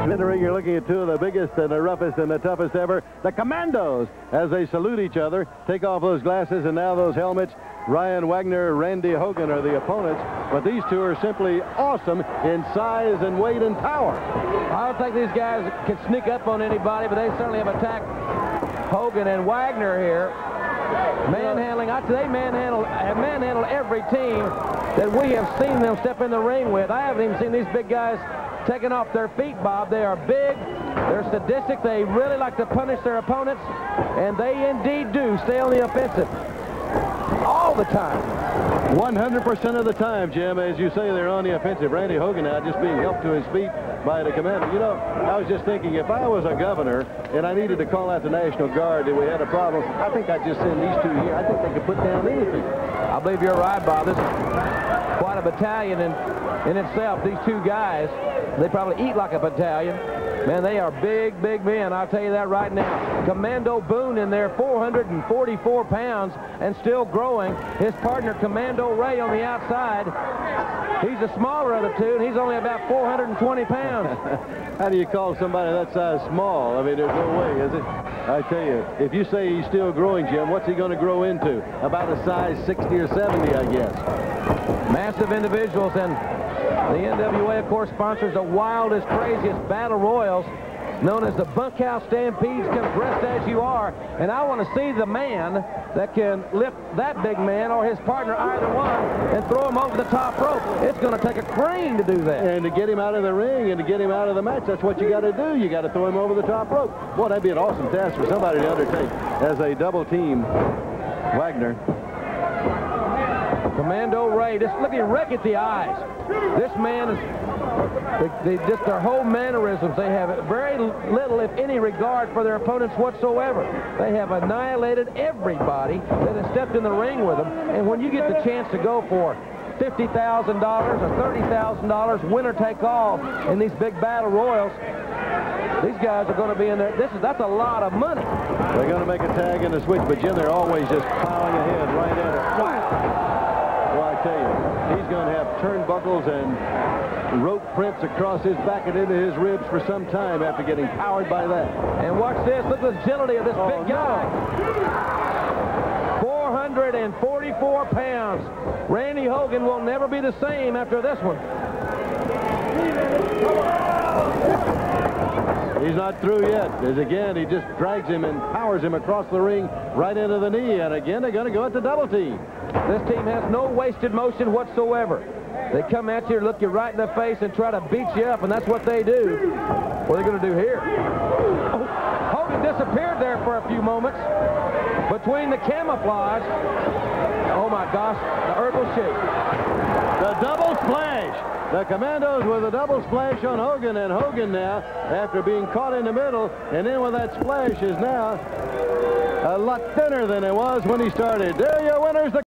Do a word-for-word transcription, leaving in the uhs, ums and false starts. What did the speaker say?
In the ring, you're looking at two of the biggest and the roughest and the toughest ever, the Commandos, as they salute each other, take off those glasses and now those helmets. Ryan Wagner, Randy Hogan are the opponents, but these two are simply awesome in size and weight and power. I don't think these guys can sneak up on anybody, but they certainly have attacked Hogan and Wagner here. Manhandling, I they manhandle, have manhandled every team that we have seen them step in the ring with. I haven't even seen these big guys taking off their feet, Bob. They are big, they're sadistic, they really like to punish their opponents, and they indeed do stay on the offensive all the time. one hundred percent of the time, Jim, as you say, they're on the offensive. Randy Hogan now just being helped to his feet by the commander. You know, I was just thinking, if I was a governor and I needed to call out the National Guard and we had a problem, I think I'd just send these two here. I think they could put down anything. I believe you're right, Bob. This is quite a battalion in, in itself. These two guys, they probably eat like a battalion. Man, they are big, big men. I'll tell you that right now. Commando Boone in there, four hundred forty-four pounds and still growing. His partner, Commando Ray, on the outside. He's the smaller of the two, and he's only about four hundred twenty pounds. How do you call somebody that size small? I mean, there's no way, is it? I tell you, if you say he's still growing, Jim, what's he going to grow into? About a size sixty or seventy, I guess. Massive individuals, and the N W A, of course, sponsors the wildest, craziest battle royals known as the Bunkhouse Stampedes. Come dressed as you are, and I want to see the man that can lift that big man or his partner, either one, and throw him over the top rope. It's going to take a crane to do that. And to get him out of the ring and to get him out of the match, that's what you got to do. You got to throw him over the top rope. Boy, that'd be an awesome task for somebody to undertake as a double team. Wagner. Commando Ray, just look at Rick at the eyes. This man is, they, they, just their whole mannerisms, they have very little, if any, regard for their opponents whatsoever. They have annihilated everybody that has stepped in the ring with them. And when you get the chance to go for fifty thousand dollars or thirty thousand dollars, winner take all in these big battle royals, these guys are going to be in there. This is, that's a lot of money. They're going to make a tag in the switch, but Jim, they're always just plowing ahead right at it. Wow. Well, I tell you, he's going to have turnbuckles and rope prints across his back and into his ribs for some time after getting powered by that. And watch this. Look at the agility of this oh, big guy. No. four hundred forty-four pounds. Randy Hogan will never be the same after this one. He's not through yet, as again, he just drags him and powers him across the ring right into the knee. And again, they're going to go at the double team. This team has no wasted motion whatsoever. They come at you, look you right in the face, and try to beat you up, and that's what they do. What are they going to do here? Oh, Hogan disappeared there for a few moments between the camouflage. Oh, my gosh, the herbal shake. The double splash. The Commandos with a double splash on Hogan, and Hogan now, after being caught in the middle, and then with that splash, is now a lot thinner than it was when he started. There your winners, the